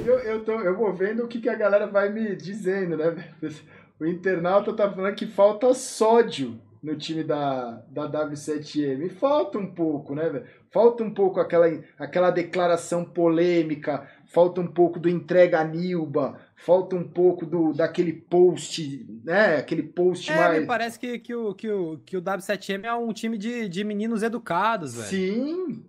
Eu vou vendo o que a galera vai me dizendo, né, velho? O internauta tá falando que falta sódio no time da W7M. E falta um pouco, né, velho? Falta um pouco aquela declaração polêmica, falta um pouco do entrega Nilba, falta um pouco daquele post, né? Aquele post mais... me parece que o W7M é um time de meninos educados, velho. Sim!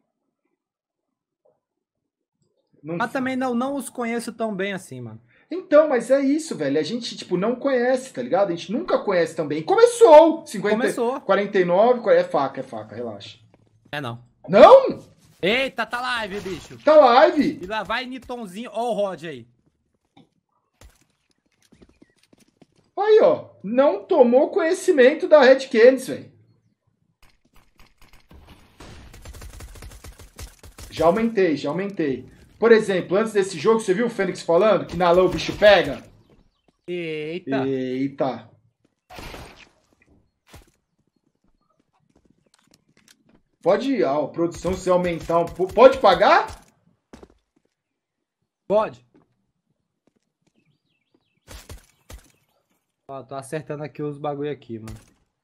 Mas também não os conheço tão bem assim, mano. Então, mas é isso, velho. A gente, tipo, não conhece, tá ligado? A gente nunca conhece também. Começou! 49, é faca, relaxa. É não. Não? Eita, tá live, bicho. Tá live. E lá vai Nitonzinho. Ó o Rod aí. Aí, ó. Não tomou conhecimento da Red Canids, velho. Já aumentei. Por exemplo, antes desse jogo, você viu o Fênix falando que na LAN o bicho pega? Eita. Pode, produção, se aumentar um pouco. Pode pagar? Pode. Ó, tô acertando aqui os bagulho aqui, mano.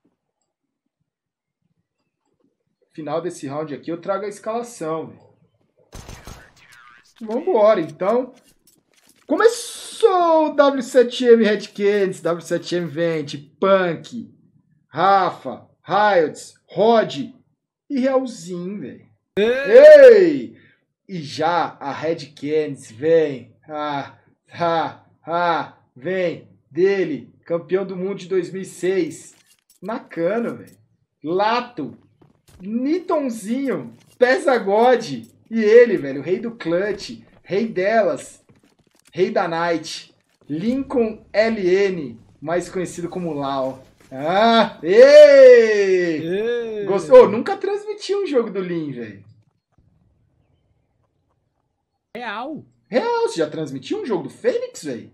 Final desse round aqui eu trago a escalação, velho. Vambora, então. Começou o W7M Red Canids, W7M Vente, Punk, Rafa, Riots, Rod e Realzinho, velho. Ei! E já a Red Canids vem. Vem dele, campeão do mundo de 2006. Nakano, velho. Lato, Nitonzinho, Pesa God. E ele, velho, o rei do clutch, rei delas, rei da night, Lincoln LN, mais conhecido como Lau. Gostou? Nunca transmiti um jogo do Lin, velho. Real, você já transmitiu um jogo do Fênix, velho?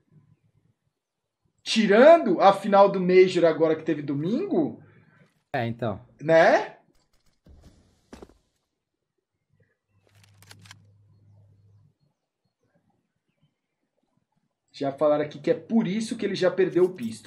Tirando a final do Major agora que teve domingo? Então. Né? Já falaram aqui que é por isso que ele já perdeu o pistol.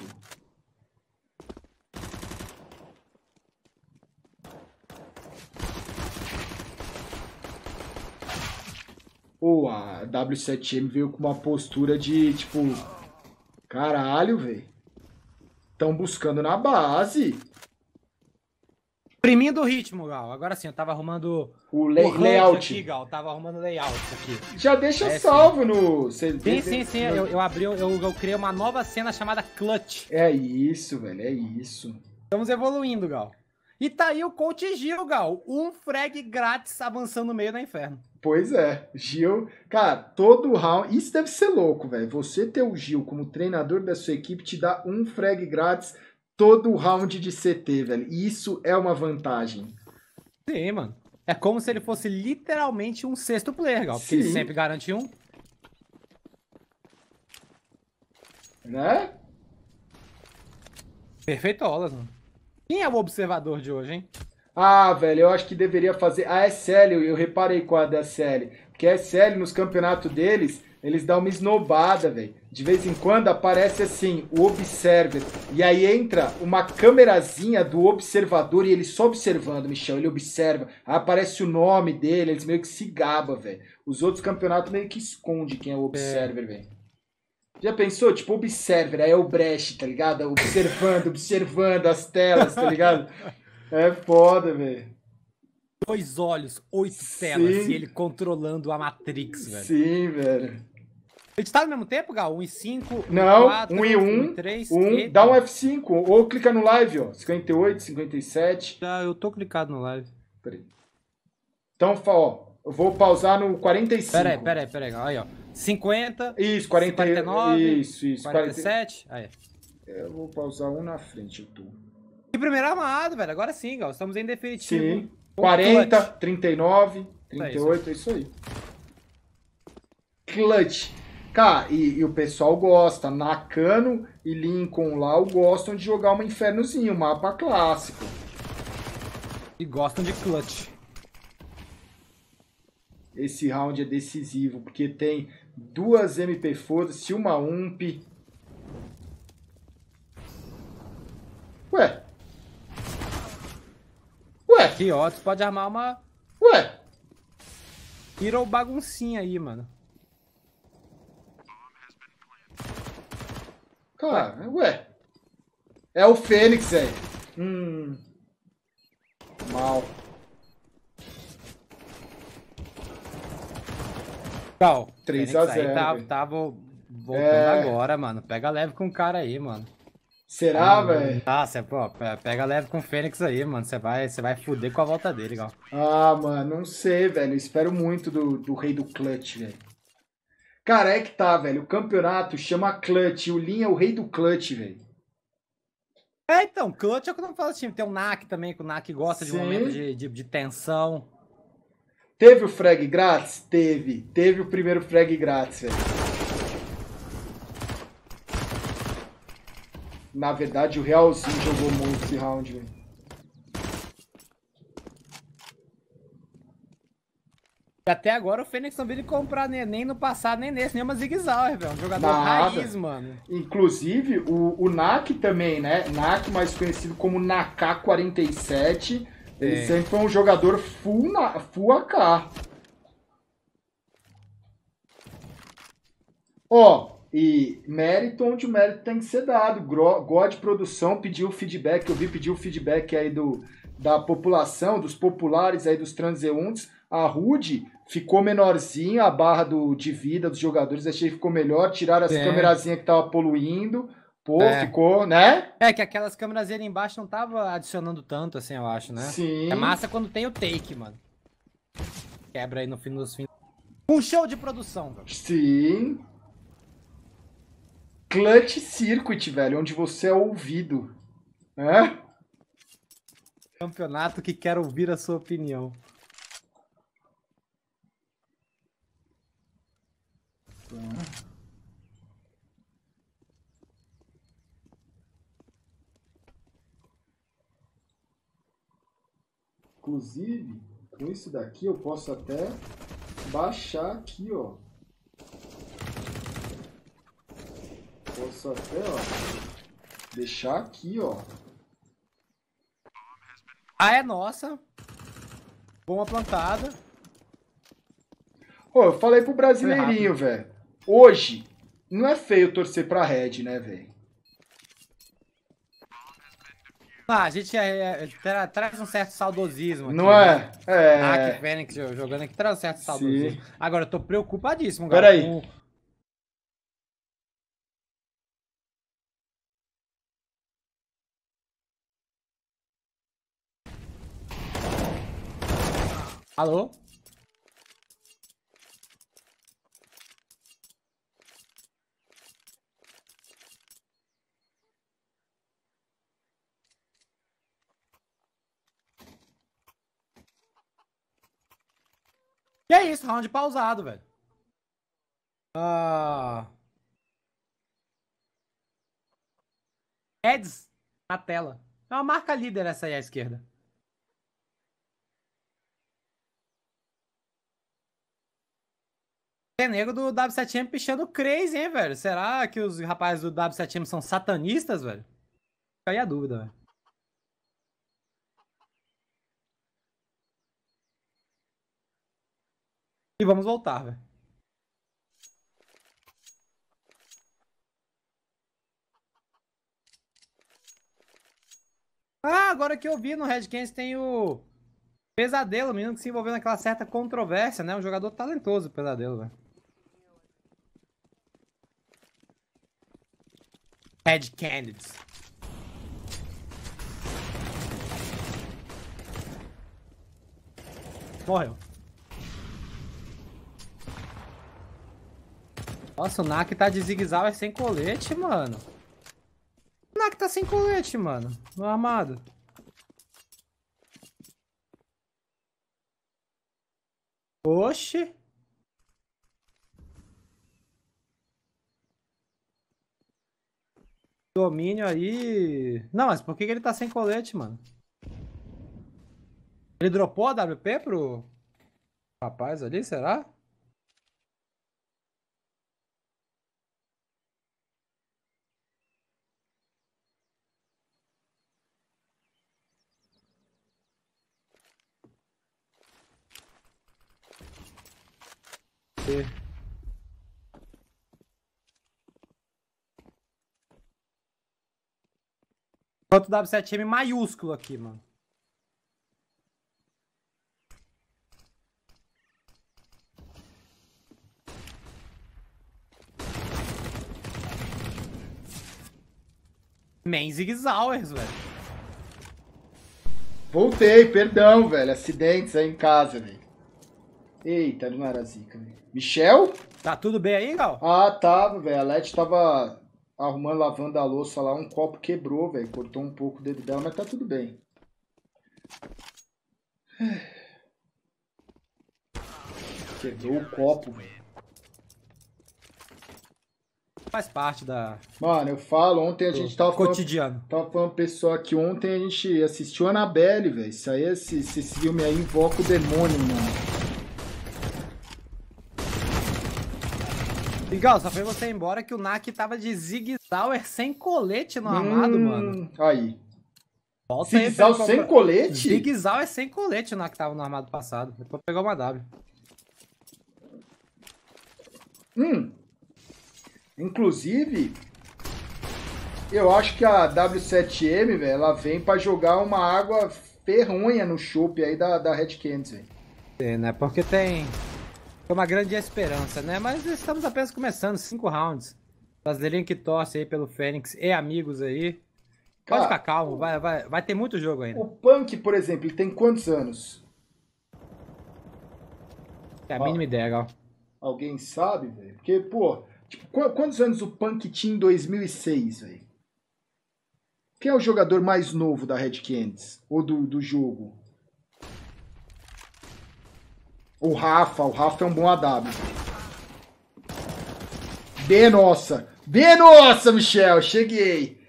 A W7M veio com uma postura de, tipo... Caralho, velho. Estão buscando na base. Imprimindo o ritmo, Gal. Agora sim, eu tava arrumando o layout aqui, Gal. Tava arrumando o layout aqui. Já deixa salvo no... Sim. Eu criei uma nova cena chamada Clutch. É isso, velho. É isso. Estamos evoluindo, Gal. E tá aí o Coach Gil, Gal. Um frag grátis avançando no meio do inferno. Pois é. Gil... Cara, todo round... Isso deve ser louco, velho. Você ter o Gil como treinador da sua equipe te dá um frag grátis todo round de CT, velho. Isso é uma vantagem. Sim, mano. É como se ele fosse literalmente um sexto player, Gal. Porque ele sempre garante um. Né? Perfeitolas, mano. Quem é o observador de hoje, hein? Velho, eu acho que deveria fazer... A SL, eu reparei com a da SL. Porque a SL, nos campeonatos deles, eles dão uma esnobada, velho. De vez em quando aparece assim, o Observer. E aí entra uma câmerazinha do observador e ele só observando, Michel. Ele observa. Aí aparece o nome dele, eles meio que se gabam, velho. Os outros campeonatos meio que esconde quem é o Observer, velho. Já pensou? Tipo, Observer, aí é o Brecht, tá ligado? Observando as telas, tá ligado? É foda, velho. 2 olhos, 8 telas e ele controlando a Matrix, velho. Sim, velho. A gente tá no mesmo tempo, Gal? 1 e 5, não, 4, 1 e 1, 1 e 3. Dá um F5 ou clica no live, ó. 58, 57. Eu tô clicado no live. Peraí. Então, ó, eu vou pausar no 45. Peraí. Aí, ó. 50. Isso, 49. Isso. 47. Aí. Eu vou pausar um na frente, eu tô. E primeiro armado, velho. Agora sim, Gal. Estamos em definitivo. Sim. 40, 39, 38, é isso aí. Clutch. Cara, e o pessoal gosta. Nakano e Lincoln lá gostam de jogar um infernozinho, um mapa clássico. E gostam de clutch. esse round é decisivo, porque tem duas MP foda-se, uma UMP. Ué? Ué? Que Otis pode armar uma Ué? Hero baguncinha aí, mano. Cara, ué. É o Fênix, velho. Mal. Cal, 3 Fênix a aí 0. tava voltando agora, mano. Pega leve com o cara aí, mano. Será, velho? Nossa, pô, pega leve com o Fênix aí, mano. Você vai fuder com a volta dele, Gal. Ah, mano, não sei, velho. Eu espero muito do rei do clutch, velho. Cara, é que tá, velho. O campeonato chama clutch. O Lin é o rei do clutch, velho. É, então, clutch é o que eu não falo assim. Tem o Nak também, que o Nak gosta de Sim. momentos de tensão. Teve o frag grátis? Teve. Teve o primeiro frag grátis, velho. Na verdade, o Realzinho jogou muito esse round, velho. Até agora o Fênix não veio comprar nem no passado, nem nesse, nenhuma Zig Zauer, velho. Um jogador Nada. raiz, mano. Inclusive, o Nak também, né? Nak, mais conhecido como Naka47. Ele sempre foi um jogador full AK. Ó, e mérito onde o mérito tem que ser dado. God Produção pediu feedback, eu vi pedir o feedback aí da população, dos populares aí, dos transeuntes. A HUD ficou menorzinha, a barra de vida dos jogadores, achei que ficou melhor. Tiraram as câmerazinhas que tava poluindo. Pô, ficou, né? É que aquelas câmeras ali embaixo não tava adicionando tanto, assim, eu acho, né? Sim. É massa quando tem o take, mano. Quebra aí no fim dos fins. Um show de produção, velho. Sim. Clutch Circuit, velho, onde você é ouvido. Né? Campeonato que quer ouvir a sua opinião. Inclusive, com isso daqui eu posso até baixar aqui, ó. Posso até, ó, deixar aqui, ó. Ah, é nossa. Boa plantada. Pô, eu falei pro brasileirinho, velho. Hoje, não é feio torcer pra Red, né, velho? Ah, a gente traz um certo saudosismo aqui. Não é? Né? Nak Fênix jogando aqui traz um certo saudosismo. Sim. Agora, eu tô preocupadíssimo, galera. Peraí. Alô? E é isso, round pausado, velho. Eds na tela. É uma marca líder essa aí à esquerda. É nego do W7M pichando crazy, hein, velho? Será que os rapazes do W7M são satanistas, velho? Fica aí a dúvida, velho. E vamos voltar, velho. Ah, agora que eu vi no Red Canids tem o Pesadelo, o menino que se envolveu naquela certa controvérsia, né? Um jogador talentoso, o Pesadelo, velho. Red Canids. Morreu. Nossa, o Nak tá de zigue-zague sem colete, mano. O Nak tá sem colete, mano. No armado. Oxi. Domínio aí. Não, mas por que ele tá sem colete, mano? Ele dropou a WP pro Rapaz ali, será? Quanto W7M maiúsculo aqui, mano. Man Zigzowers, velho. Voltei, perdão, velho. Acidentes aí em casa, velho. Eita, não era zica, velho. Michel? Tá tudo bem aí, Gal? Ah, tava, velho. A Leti tava arrumando, lavando a louça lá. Um copo quebrou, velho. Cortou um pouco o dedo dela, mas tá tudo bem. Quebrou o copo, velho. Faz parte da... Mano, eu falo, ontem a gente tava falando... cotidiano. Tava falando pessoal que ontem a gente assistiu Annabelle, velho. Isso aí, esse filme aí invoca o demônio, mano. E, Gal, só foi você ir embora que o Nak tava de Zigzauer sem colete no armado, mano. Aí. Volta aí, Zigzauer sem colete? Zigzauer sem colete o Nak tava no armado passado. Depois pegou uma W. Inclusive, eu acho que a W7M, velho, ela vem pra jogar uma água ferronha no chopp aí da Red Canids, velho. É, né? Porque tem uma grande esperança, né? Mas estamos apenas começando, 5 rounds. Brasileirinho que torce aí pelo Fênix e amigos aí. Pode ficar calmo, vai ter muito jogo ainda. O Punk, por exemplo, ele tem quantos anos? É a mínima ideia, Gal. Alguém sabe, velho? Porque, pô, tipo, quantos anos o Punk tinha em 2006, velho? Quem é o jogador mais novo da Red Canids? Ou do jogo? O Rafa é um bom AW. B nossa, Michel, cheguei.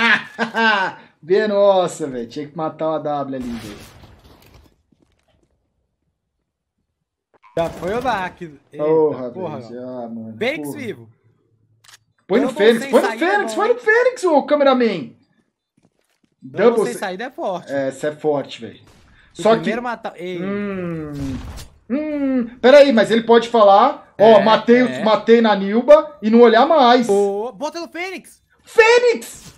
B nossa, velho, tinha que matar o AW ali, velho. Já foi o Nak. Porra, velho. Ah, mano. Fênix vivo. Põe no Fênix, foi no Fênix, ô cameraman. Double sem saída é forte. É, isso é forte, velho. Só que... matar... Peraí, mas ele pode falar, matei na Nilba e não olhar mais. Bota no Fênix! Fênix!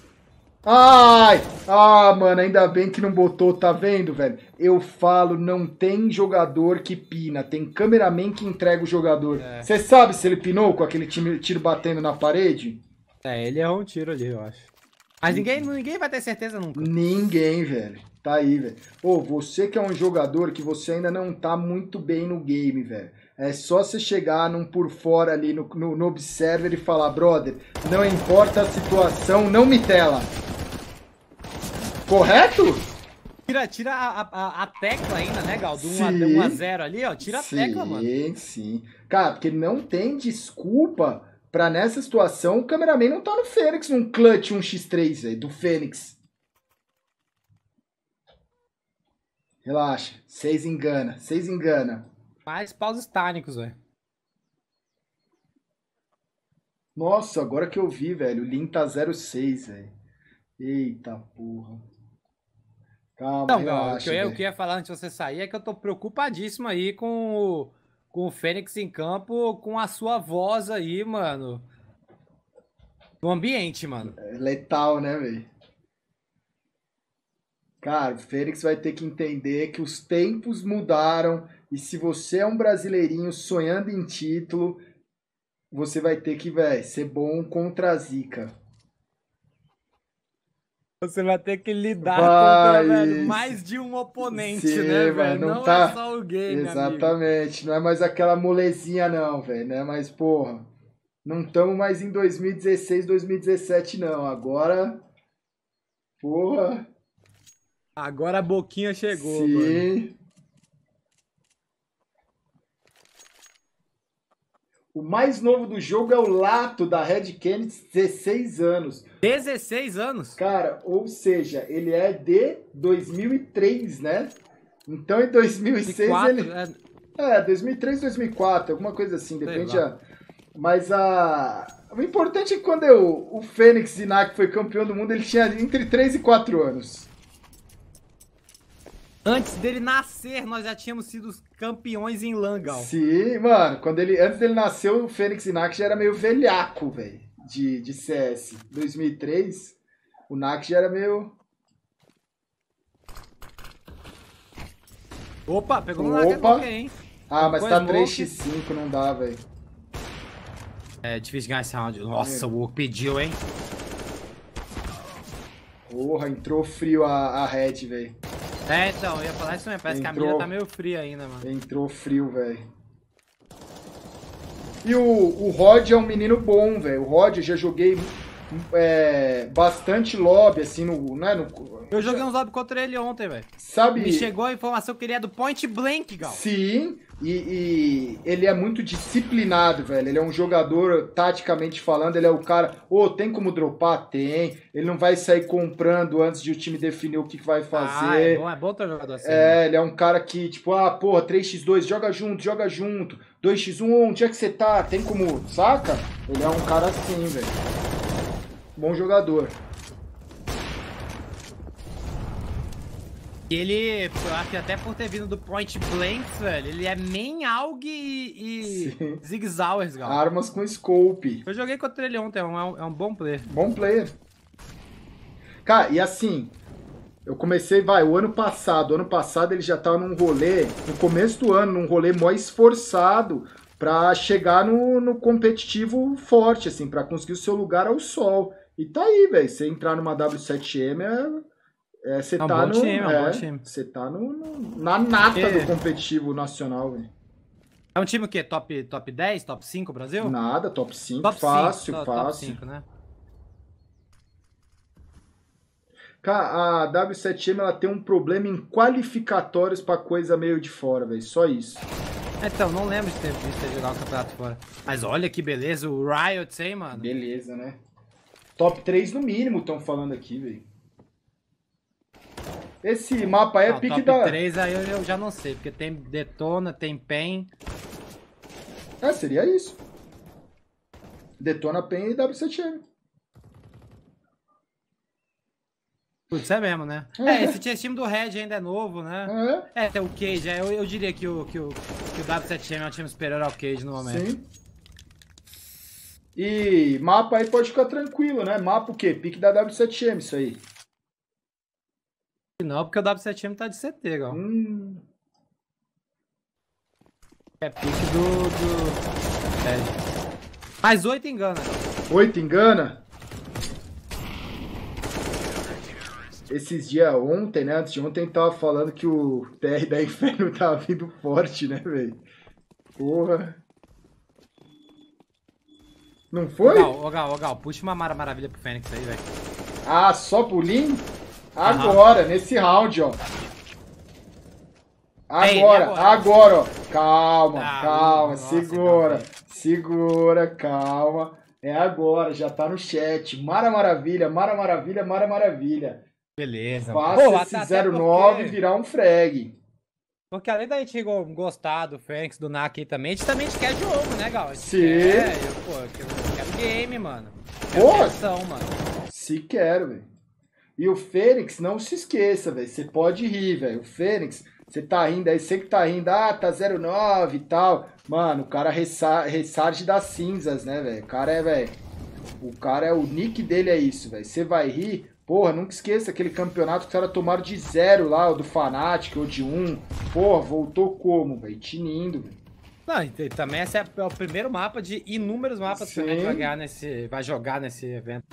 Mano, ainda bem que não botou, tá vendo, velho? Eu falo, não tem jogador que pina, tem cameraman que entrega o jogador. Você sabe se ele pinou com aquele tiro batendo na parede? Ele errou um tiro ali, eu acho. Mas ninguém vai ter certeza nunca. Ninguém, velho. Tá aí, velho. Pô, você que é um jogador que você ainda não tá muito bem no game, velho. É só você chegar num por fora ali no Observer e falar, brother, não importa a situação, não me tela. Correto? Tira a tecla ainda, né, Gal? Do 1 a 0 ali, ó. Tira a tecla, mano. Sim. Cara, porque não tem desculpa pra nessa situação o cameraman não tá no Fênix, num clutch 1x3, velho, do Fênix. Relaxa, vocês engana. Mais paus tânicos, velho. Nossa, agora que eu vi, velho, o Lin tá 0,6, velho. Eita porra. Calma, então, relaxa, o que eu ia falar antes de você sair é que eu tô preocupadíssimo aí com o Fênix em campo, com a sua voz aí, mano. No ambiente, mano. É letal, né, velho? Cara, o Fênix vai ter que entender que os tempos mudaram e se você é um brasileirinho sonhando em título, você vai ter que, velho, ser bom contra a zica. Você vai ter que lidar contra, velho, mais de um oponente, né, velho? Não tá... é só o game, exatamente, amigo. Não é mais aquela molezinha, não, velho, né? Mas, porra, não estamos mais em 2016, 2017, não. Agora, porra... Agora a boquinha chegou, sim, mano. O mais novo do jogo é o Lato, da Red Canids, 16 anos. 16 anos? Cara, ou seja, ele é de 2003, né? Então em 2006 4, ele... É, 2003, 2004, alguma coisa assim, depende. Mas o importante é que quando o Fênix Inak foi campeão do mundo, ele tinha entre 3 e 4 anos. Antes dele nascer, nós já tínhamos sido os campeões em LAN, Gal. Sim, mano, antes dele nascer, o Fênix Inak já era meio velhaco, velho, de CS. 2003, o Nak já era meio... Opa, pegou no Nak, hein? Ah, mas tá 3x5, não dá, velho. É difícil ganhar esse round. Nossa, o Wook pediu, hein? Porra, entrou frio a Red, velho. É, então, eu ia falar isso mesmo. Parece que a mira tá meio fria ainda, mano. Entrou frio, velho. E o Rod é um menino bom, velho. O Rod eu já joguei bastante lobby, assim, Eu joguei uns lobby contra ele ontem, velho. Sabe? Me chegou a informação que ele é do Point Blank, Gal. Sim, e ele é muito disciplinado, velho. Ele é um jogador, taticamente falando, ele é o cara... tem como dropar? Tem. Ele não vai sair comprando antes de o time definir o que vai fazer. É bom ter jogador assim. Ele é um cara que, tipo, 3x2, joga junto. 2x1, onde é que você tá? Tem como, saca? Ele é um cara assim, velho. Bom jogador. Ele, eu acho que até por ter vindo do Point Blank, velho, ele é main AUG e Zig Zauers, Gal. Armas com scope. Eu joguei contra ele ontem, é um bom player. Bom player. Cara, e assim, eu comecei, o ano passado ele já tava num rolê, no começo do ano, num rolê mó esforçado pra chegar no competitivo forte, assim, pra conseguir o seu lugar ao sol. E tá aí, velho, você entrar numa W7M você tá no. Bom time. Você tá na nata do competitivo nacional, velho. É um time o quê? Top 10? Top 5 Brasil? Nada, top 5, top fácil, 5, fácil. Top 5, né? Cara, a W7M ela tem um problema em qualificatórios pra coisa meio de fora, velho. Só isso. Então, não lembro de ter visto jogar o campeonato fora. Mas olha que beleza, o Riot, hein, mano? Beleza, né? Top 3 no mínimo, estão falando aqui, velho. Esse mapa aí é pique da... Top 3 aí eu já não sei, porque tem Detona, tem PEN. Seria isso. Detona, PEN e W7M. Putz, é mesmo, né? Esse time do Red ainda é novo, né? Tem o Cage, eu diria que o W7M é um time superior ao Cage no momento. Sim. E mapa aí pode ficar tranquilo, né? Mapa o quê? Pique da W7M, isso aí. Não, porque o W7M tá de CT, Gal. É pique Mas 8 engana. 8 engana? Esses dias ontem, né? Antes de ontem, tava falando que o TR da Inferno tava vindo forte, né, velho? Porra. Não foi? Ô Gal, puxa uma maravilha pro Fênix aí, velho. Só pro Lin? Agora, nesse round, ó. Agora, ó. Calma, segura, calma. É agora, já tá no chat. Mara Maravilha. Beleza. Faça esse 09 virar um frag. Porque além da gente gostar do Fênix, do Nak aí também, a gente também quer jogo, né, Gal? Sim. Eu quero game, mano. Mano. Se quero, velho. E o Fênix, não se esqueça, velho. Você pode rir, velho. O Fênix, você tá rindo aí, você que tá rindo, tá 09 e tal. Mano, o cara ressarge das cinzas, né, velho? O cara o nick dele é isso, velho. Você vai rir, porra, nunca esqueça aquele campeonato que os caras tomaram de 0 lá, o do Fnatic, ou de 1. Porra, voltou como, velho? Tinindo, velho. Não, e também esse é o primeiro mapa de inúmeros mapas que a gente vai jogar nesse evento.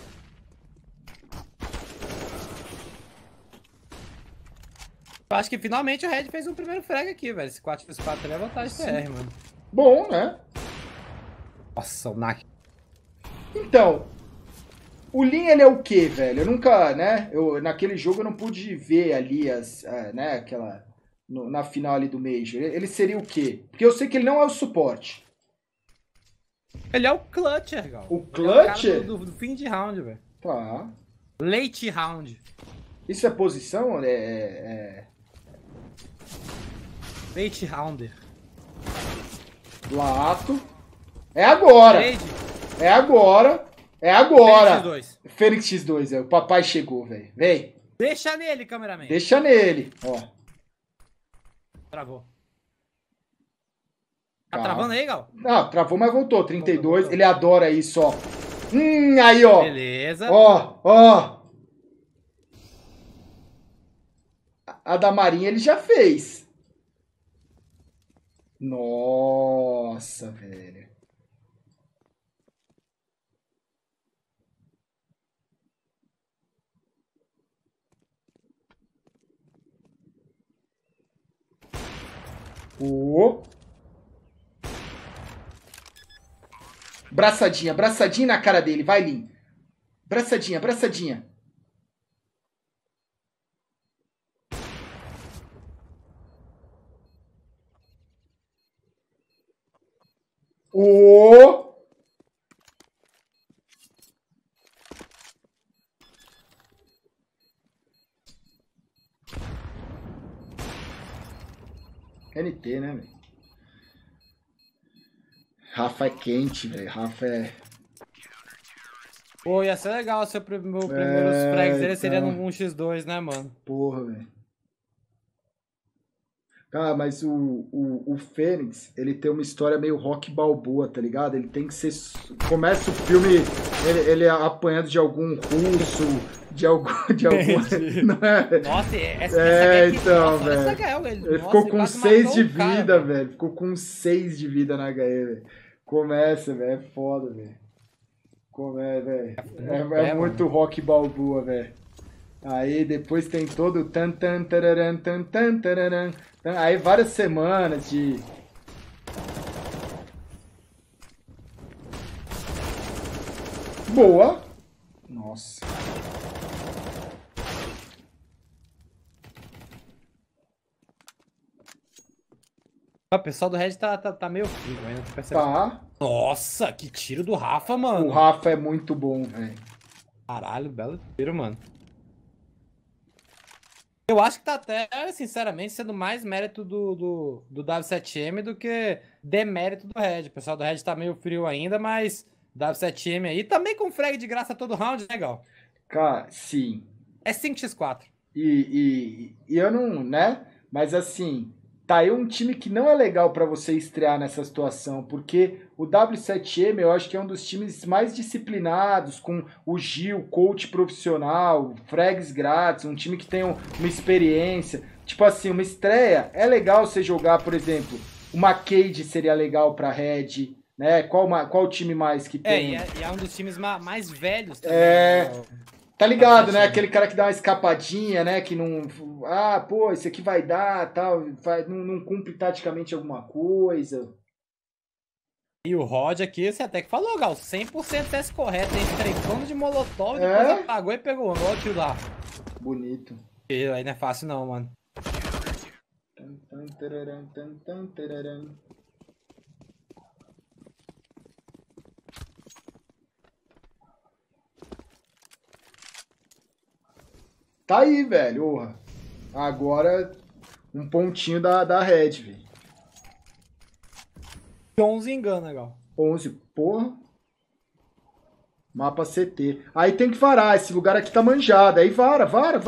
Eu acho que finalmente o Red fez um primeiro frag aqui, velho. Esse 4x4 é vantagem TR, mano. Bom, né? Nossa, o Nak. Então, o Lin, ele é o quê, velho? Eu nunca, né? Naquele jogo eu não pude ver ali né? Aquela... na final ali do Major. Ele seria o quê? Porque eu sei que ele não é o suporte. Ele é o clutcher, Gal. O clutcher? É o cara do fim de round, velho. Tá. Late round. Isso é posição? Late rounder. Lato. É agora. Trade. É agora. É agora. Fênix X2. Fênix X2, o papai chegou, velho. Vem. Deixa nele, cameraman. Deixa nele, ó. Travou. Tá Calma. travando aí, Gal? Não, travou, mas voltou. 32. Voltou. Ele adora isso, ó. Aí, ó. Beleza. Ó. A da Marinha ele já fez. Nossa, velho. Braçadinha, braçadinha na cara dele. Vai, Lin. Braçadinha, braçadinha. NT, né, velho? Rafa é quente, velho. Rafa é... Pô, ia ser legal se o meu primeiros frags dele seria então. num 1x2, né, mano? Porra, velho. Cara, mas o Fênix, ele tem uma história meio Rock Balboa, tá ligado? Ele tem que ser... Começa o filme ele apanhando de algum russo, de algum... Não é? Nossa, essa então, nossa, velho. essa HE, Ele ficou com 6 de vida, velho. Ficou com 6 de vida na HE, velho. Começa, velho. É foda, velho. Velho. É muito Rock Balboa, velho. Aí depois tem todo o tan tan tararam, tan tan tararam. Aí várias semanas de... Boa! Nossa. O pessoal do Red tá meio frio ainda, tu percebe? Tá. Nossa, que tiro do Rafa, mano. O Rafa é muito bom, velho. Caralho, belo tiro, mano. Eu acho que tá até, sinceramente, sendo mais mérito do W7M do que demérito do Red. O pessoal do Red tá meio frio ainda, mas W7M aí também com frag de graça todo round, legal. Cara, sim. É 5x4. E eu não, né? Mas assim, tá aí um time que não é legal pra você estrear nessa situação, porque o W7M eu acho que é um dos times mais disciplinados, com o Gil, coach profissional, frags grátis, um time que tem uma experiência. Tipo assim, uma estreia, é legal você jogar, por exemplo, uma Cade seria legal pra Red, né? Qual time mais que tem? E é um dos times mais velhos também. Tá ligado, né? Aquele cara que dá uma escapadinha, né? Que não... Ah, pô, esse aqui vai dar, tal. Não cumpre taticamente alguma coisa. E o Rod aqui, você até que falou, Gal, 100% teste correto, hein? Trepando de molotov, depois apagou e pegou. Olha o tio lá. Bonito. E aí não é fácil não, mano. Tá aí, velho. Orra. Agora, um pontinho da Red, velho. 11 engana, Gal. 11, porra. Mapa CT. Aí tem que varar. Esse lugar aqui tá manjado. Aí vara.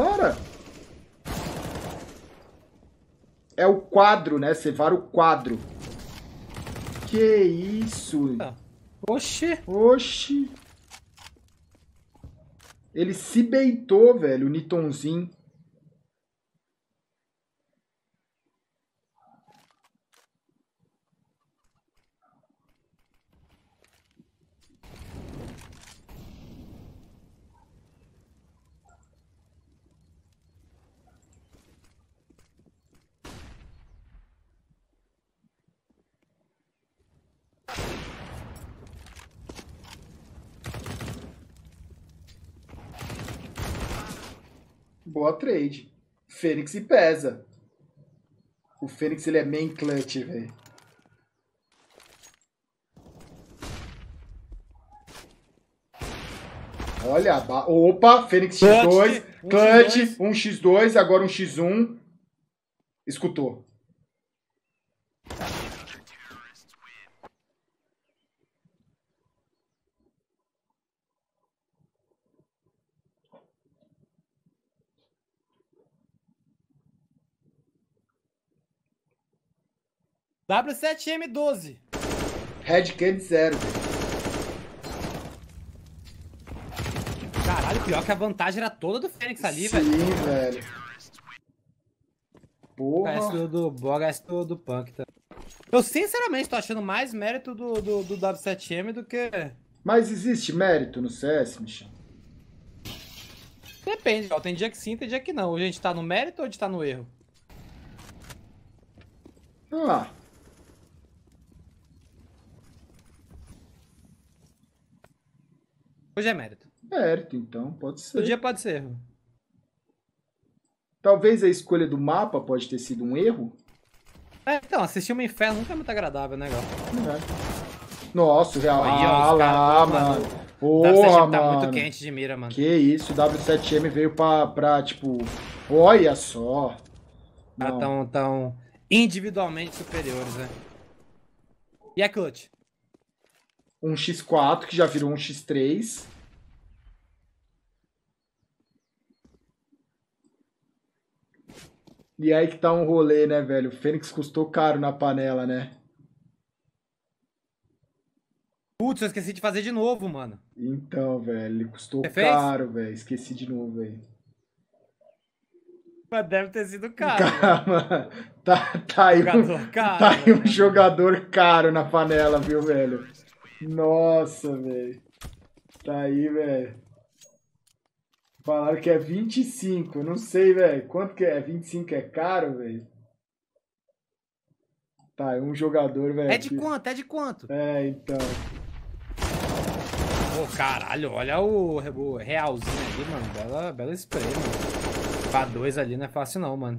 É o quadro, né? Você vara o quadro. Que isso? Oxi. Ele se beitou, velho, o Nitonzinho. Boa trade. Fênix e pesa. O Fênix, ele é main clutch, velho. Olha, opa, Fênix X2, clutch, 1x2, agora 1x1. Escutou. W7M12. Red Candy 0, velho. Caralho, pior que a vantagem era toda do Fênix ali, velho. Sim, velho. Porra. Essa do Boga, essa do Punk, tá? Eu sinceramente tô achando mais mérito do W7M do que... Mas existe mérito no CS, Michel? Depende, ó. Tem dia que sim, tem dia que não. Hoje a gente tá no mérito ou a gente tá no erro? Ah. Hoje é mérito. Mérito, então, pode ser. O dia pode ser erro. Talvez a escolha do mapa pode ter sido um erro. Então, assistir um inferno nunca é muito agradável, né, Gal? É. Nossa, real. Aí, Ah, ó, lá, mano. mano. Porra, W7M tá mano. muito quente de mira, mano. Que isso, o W7M veio pra tipo... Olha só. Não. Tão individualmente superiores, né? E a Clutch? Um X4, que já virou um X3. E aí que tá um rolê, né, velho? O Fênix custou caro na panela, né? Putz, eu esqueci de fazer de novo, mano. Então, velho, ele custou Você fez? caro, velho. Esqueci de novo, velho. Mas deve ter sido caro. Calma. Tá aí, Jogador caro, tá aí um mano. jogador caro na panela, viu, velho? Nossa, velho. Tá aí, velho. Falaram que é 25. Eu não sei, velho. Quanto que é? 25 é caro, velho? Tá, é um jogador, velho. É de quanto? É de quanto? É, então. Pô, caralho, olha o realzinho ali, mano. Bela spray, mano. Pra 2 ali não é fácil não, mano.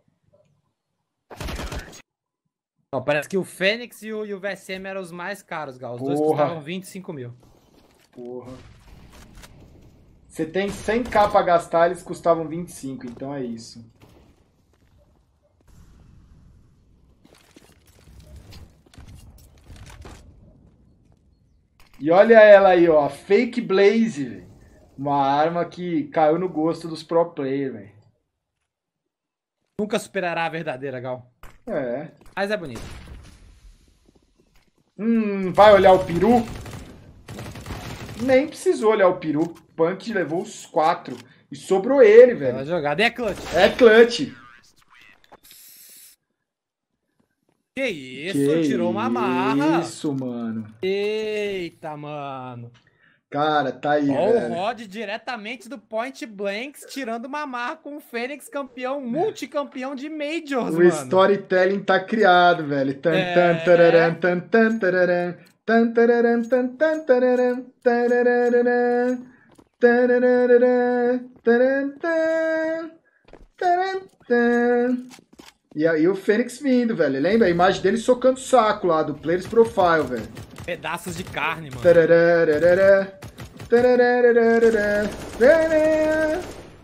Ó, parece que o Fênix e o VSM eram os mais caros, Gal. Os dois custavam 25 mil. Porra. Você tem 100k pra gastar, eles custavam 25, então é isso. E olha ela aí, ó. Fake Blaze, velho. Uma arma que caiu no gosto dos pro player, velho. Nunca superará a verdadeira, Gal. É. Mas é bonito. Vai olhar o peru? Nem precisou olhar o peru. Punk levou os 4. E sobrou ele, velho. Bela jogada. E é clutch. É clutch. Que isso? Tirou uma marra. Isso, mano. Eita, mano. Cara, tá aí, Ó, velho. o Rod diretamente do Point Blanks, tirando uma marra com o Fênix campeão, multicampeão de Majors, O mano. storytelling tá criado, velho. Tan, tan, tararam, tan, tan, tararam, tan, tararam, tan, tan, tararam, tararararam, tararararam, taran, tan, taran, tan. E aí o Fênix vindo, velho. Lembra a imagem dele socando o saco lá do Players Profile, velho. Pedaços de carne, mano. Tarararara, tarararara, tararara.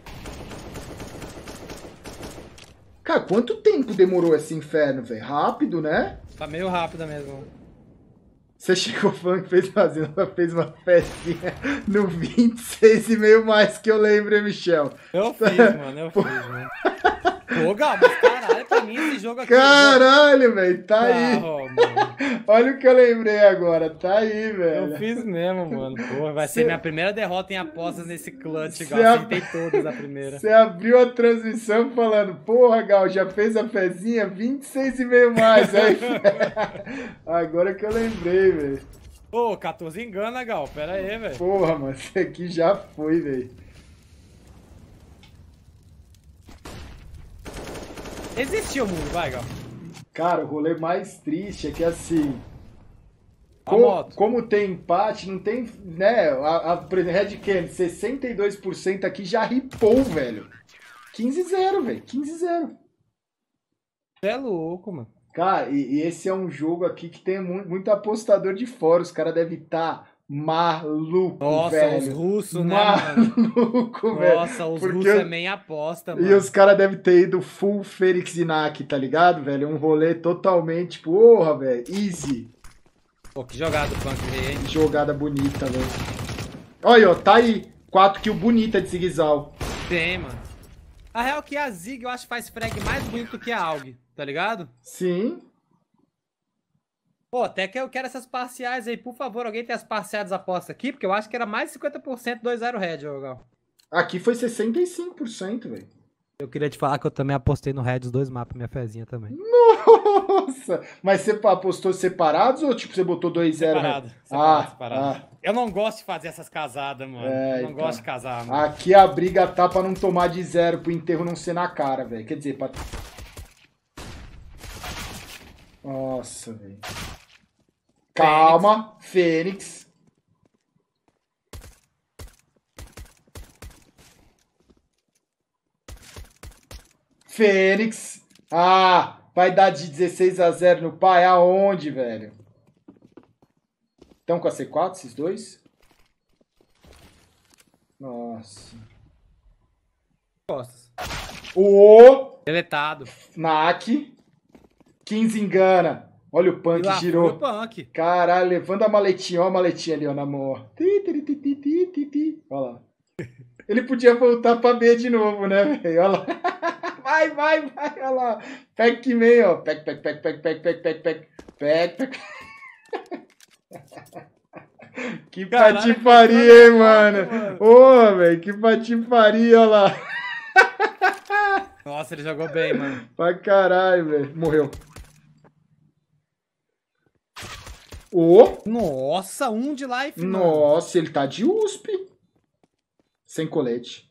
Cara, quanto tempo demorou esse inferno, velho? Rápido, né? Tá meio rápida mesmo. Você chegou falando que fez uma festinha no 26,5 mais que eu lembro, hein, Michel? Eu fiz, mano. Pô, Gal, mas caralho, pra mim esse jogo aqui... Caralho, velho, tá aí. Mano. Olha o que eu lembrei agora, tá aí, velho. Eu fiz mesmo, mano. Porra, vai ser minha primeira derrota em apostas nesse clutch, Gal. Cê Acertei todas a primeira. Você abriu a transmissão falando, porra, Gal, já fez a fezinha? 26,5 mais. Aí, agora que eu lembrei, velho. Pô, 14 engana, Gal. Pera aí, velho. Porra, mano, isso aqui já foi, velho. Existiu o mundo, vai, Gal. Cara, o rolê mais triste é que assim... moto. Como tem empate, não tem, né? Por exemplo, Red Candy, 62% aqui já ripou, velho. 15-0, velho. 15-0. É louco, mano. Cara, e esse é um jogo aqui que tem muito apostador de fora. Os caras devem estar maluco, Nossa, velho. os russos, né, mano? Maluco, velho. Nossa, os Porque russos também aposta, mano. E os caras devem ter ido full Fênix Inak, tá ligado, velho? Um rolê totalmente, tipo, porra, velho, easy. Pô, que jogada o Punk veio, hein? Jogada bonita, velho. Olha, ó, tá aí. 4 kills bonita de Zigzal. Tem, mano. A real é que a Zig, eu acho que faz frag mais bonito que a AUG, tá ligado? Sim. Pô, até que eu quero essas parciais aí. Por favor, alguém tem as parciais das apostas aqui? Porque eu acho que era mais de 50% 2-0 Red, ô Gal. Aqui foi 65%, velho. Eu queria te falar que eu também apostei no Red os dois mapas, minha fezinha também. Nossa! Mas você apostou separados ou tipo você botou 2-0? Separado. Eu não gosto de fazer essas casadas, mano. Eu não gosto de casar, mano. Aqui a briga tá pra não tomar de 0, pro enterro não ser na cara, velho. Quer dizer, pra... Nossa, velho. Calma, Fênix. Fênix. Ah, vai dar de 16-0 no pai? Aonde, velho? Estão com a C4, esses dois? Nossa. Costas. O Deletado. Nak. 15 engana. Olha o Punk, girou. O Punk. Caralho, levando a maletinha. Olha a maletinha ali, ó, na mão. Ó. Olha lá. Ele podia voltar pra B de novo, né, velho? Olha lá. Vai, olha lá. Pac-Man, ó. Pac. Que patifaria, hein, mano? Ô, velho, que patifaria, olha lá. Nossa, ele jogou bem, mano. Pra caralho, velho. Morreu. Nossa, 1 de life, mano. Nossa, ele tá de USP. Sem colete.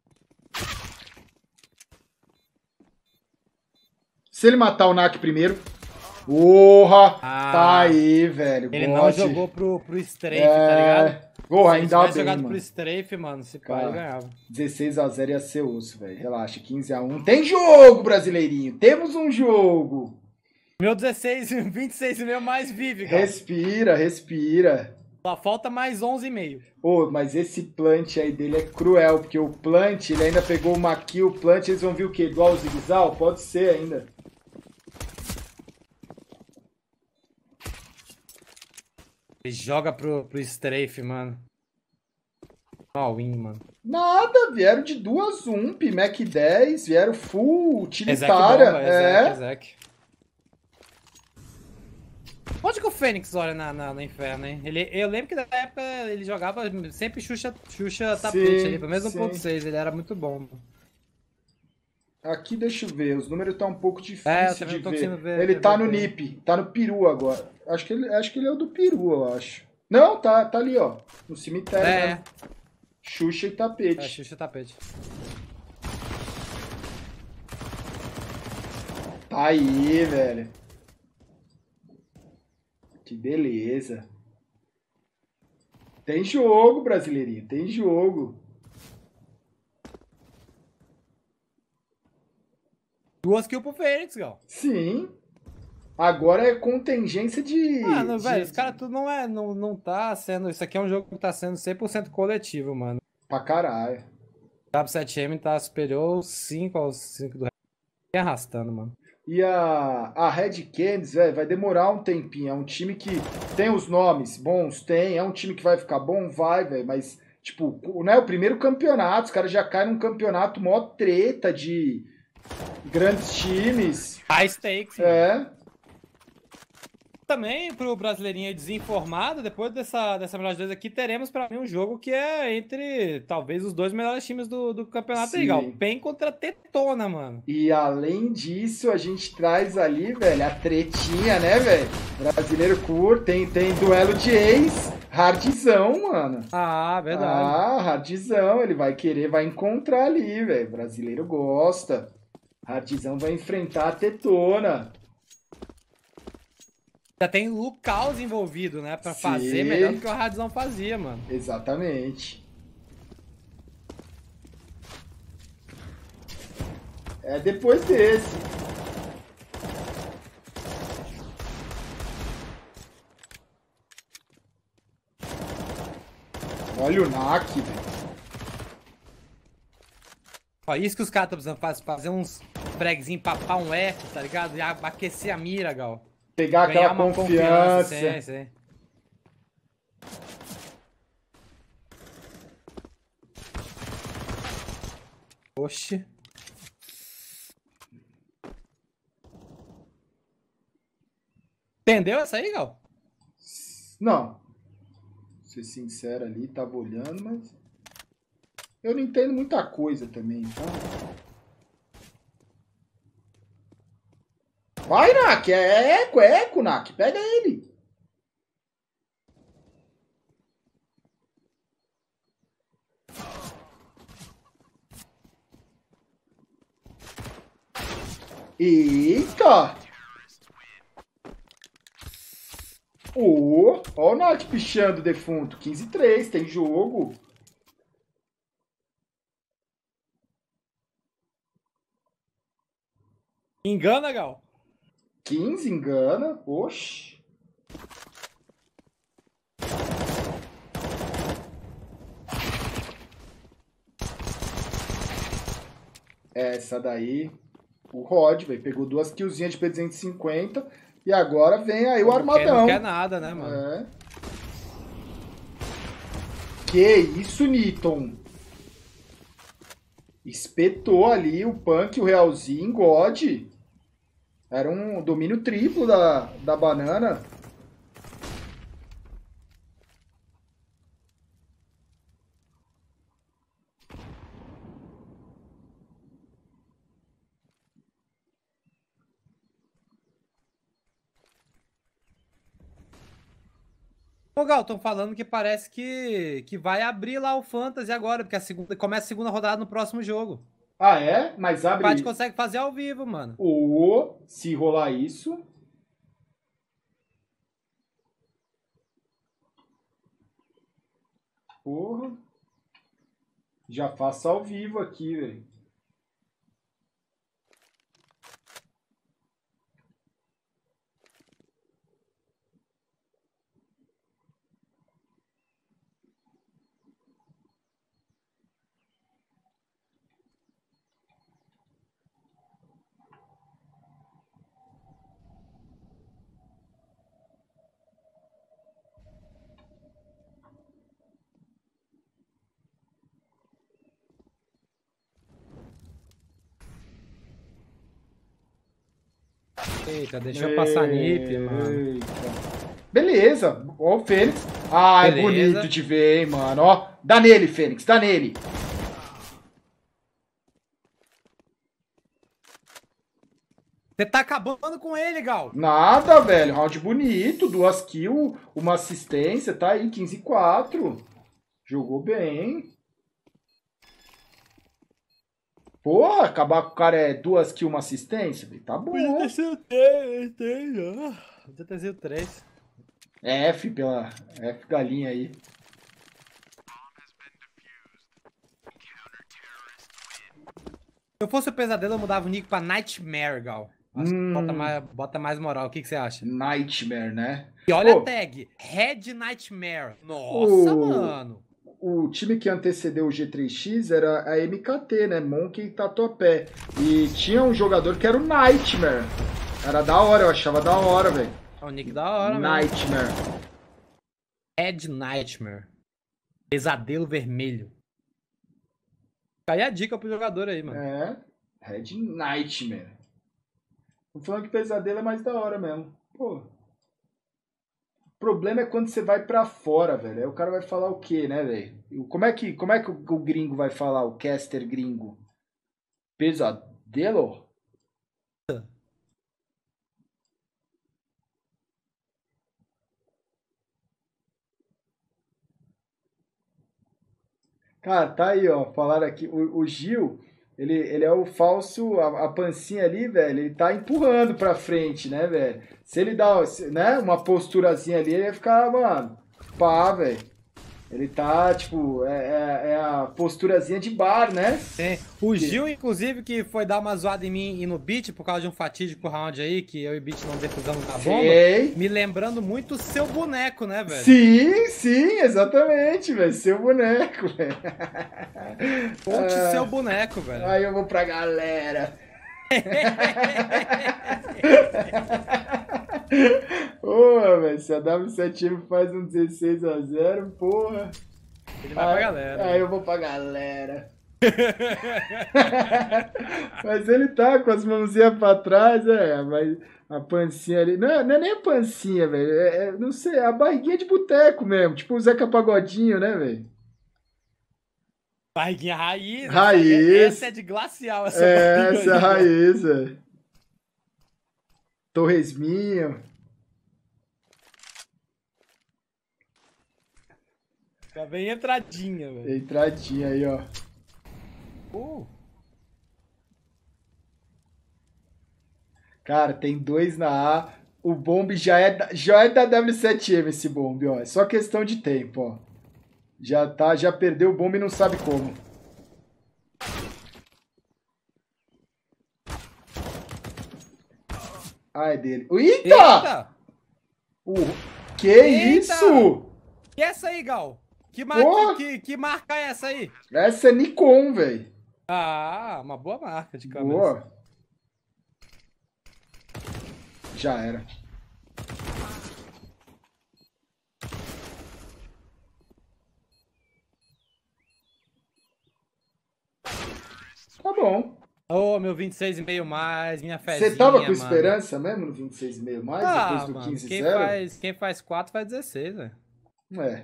Se ele matar o Nak primeiro... Porra! Tá aí, velho. Ele não jogou pro strafe, tá ligado? Ainda bem, tivesse jogado mano. Pro strafe, mano, se pá, ele ganhava. 16-0 ia ser osso, velho. Relaxa, 15-1. Tem jogo, brasileirinho. Temos um jogo. Meu 26,5 mais vive, cara. Respira. Só falta mais 11,5. Pô, mas esse plant aí dele é cruel, porque o plant, ele ainda pegou uma kill, o plant, eles vão vir o quê? Dual zigzag? Pode ser ainda. Ele joga pro strafe, mano. All-in, mano. Nada, vieram de 2 UMP, Mac 10, vieram full utilitária. Exec. Onde que o Fênix olha no inferno, hein? Eu lembro que na época ele jogava sempre Xuxa tapete ali, pelo menos no 1.6, ele era muito bom. Aqui, deixa eu ver, os números estão um pouco difíceis de ver. Ele ver, tá no NIP, tá no Peru agora. Acho que ele é o do Peru, eu acho. Não, tá ali, ó, no cemitério. Né? Xuxa e tapete. Xuxa e tapete. Tá aí, velho. Que beleza. Tem jogo, brasileirinho, tem jogo. 2 kills pro Fênix, Gal. Sim. Agora é contingência de... Mano, velho, os caras tudo não tá sendo... Isso aqui é um jogo que tá sendo 100% coletivo, mano. Pra caralho. O W7M tá superior 5 aos 5 do Red. Vem arrastando, mano. E a Red Canids, velho, vai demorar um tempinho. É um time que tem os nomes bons, tem. É um time que vai ficar bom, vai, velho. Mas, tipo, não é o primeiro campeonato. Os caras já caem num campeonato mó treta de grandes times. High stakes, mano. Também pro brasileirinho desinformado, depois dessa melhor de dois aqui, teremos pra mim um jogo que é entre, talvez, os 2 melhores times do campeonato aí, Gal. PEN contra Tetona, mano. E além disso, a gente traz ali, velho, a tretinha, né, velho? Brasileiro curto, tem duelo de ex, hardzão, mano. Ah, verdade. Hardzão, ele vai encontrar ali, velho. Brasileiro gosta. Hardzão vai enfrentar a Tetona. Já tem o Lucaus envolvido, né? Pra fazer melhor do que o Hardzão fazia, mano. Exatamente. É depois desse. Olha o Nak, velho. Ó, isso que os caras estão precisando fazer uns fragzinhos, papar um F, tá ligado? E aquecer a mira, Gal. Pegar aquela confiança. Sim. Oxi. Entendeu essa aí, Gal? Não. Vou ser sincero ali, tava olhando, mas... Eu não entendo muita coisa também, então... Vai, Nak! É eco, Nak! Pega ele! Eita! Ó o Nak pichando o defunto. 15-3, tem jogo. Engana, Gal? 15 engana. Oxi. Essa daí. O Rod, velho. Pegou 2 killzinhas de P250. E agora vem aí o armadão. Não quer nada, né, mano? É. Que isso, Niton. Espetou ali o Punk, o Realzinho, God. Era um domínio triplo da banana. Ô, Gal, estão falando que parece que vai abrir lá o Fantasy agora, porque começa a segunda rodada no próximo jogo. Ah, é? Mas abre... A gente consegue fazer ao vivo, mano. Ou, se rolar isso... Porra. Já faço ao vivo aqui, velho. Eita, deixa eu passar nip, mano. Eita. Beleza. Ó o Fênix. Ah, é bonito de ver, hein, mano. Ó, dá nele, Fênix, dá nele. Você tá acabando com ele, Gal. Nada, velho. Round bonito, 2 kills, uma assistência, tá aí, 15-4. Jogou bem. Porra, acabar com o cara é 2 kills, uma assistência? Tá bom. Podia ter sido 3. F pela F galinha aí. Se eu fosse o Pesadelo, eu mudava o nick pra Nightmare, Gal. Acho que bota mais moral. O que você acha? Nightmare, né? E olha a tag. Red Nightmare. Nossa, mano. O time que antecedeu o G3X era a MKT, né? Monkey Tatuapé. E tinha um jogador que era o Nightmare. Era da hora, eu achava da hora, velho. É um nick da hora, Nightmare. Mesmo. Red Nightmare. Pesadelo vermelho. Aí a dica pro jogador aí, mano. É. Red Nightmare. Tô falando que pesadelo é mais da hora mesmo. Pô. O problema é quando você vai pra fora, velho. Aí o cara vai falar o quê, né, velho? Como é que o gringo vai falar, o caster gringo? Pesadelo? Cara, tá aí, ó. Falaram aqui. O Gil, ele é o falso. A pancinha ali, velho, ele tá empurrando pra frente, né, velho? Se ele dá, né, uma posturazinha ali, ele vai ficar, mano, pá, velho. Ele tá, tipo, é a posturazinha de bar, né? Sim. O Gil, inclusive, que foi dar uma zoada em mim e no Beat por causa de um fatídico round aí, que eu e o Beat não defusamos na bomba. Sei. Me lembrando muito o seu boneco, né, velho? Sim, exatamente, velho. Seu boneco, velho. Ponte seu boneco, velho. Aí eu vou pra galera. Porra, velho, se a W7M faz um 16-0, porra. Ele vai pra galera. Aí eu vou pra galera. Mas ele tá com as mãozinhas pra trás, mas a pancinha ali. Não é nem a pancinha, velho. Não sei, é a barriguinha de boteco mesmo. Tipo o Zeca Pagodinho, né, velho? Barriguinha raiz. Raiz. Essa é de glacial, essa barriga Essa é a aí, raiz, velho. Torresminho. Tá bem entradinha, velho. Entradinha aí, ó. Cara, tem 2 na A. O bombe já é da W7M esse bombe, ó. É só questão de tempo, ó. Já perdeu o bombe e não sabe como. Ah, é dele. Eita! Eita! Que Eita! isso? E essa aí, Gal? Que marca é essa aí? Essa é Nikon, velho. Ah, uma boa marca de câmera. Boa. Já era. Tá bom. Ô, meu 26,5 mais, minha fezinha, Você tava com mano. esperança mesmo no 26,5 mais, depois do mano, 15-0? quem faz 4 faz 16, velho. É.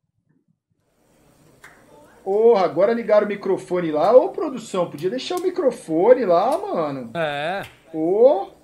Porra, agora ligaram o microfone lá. Ô, produção, podia deixar o microfone lá, mano. É. Ô.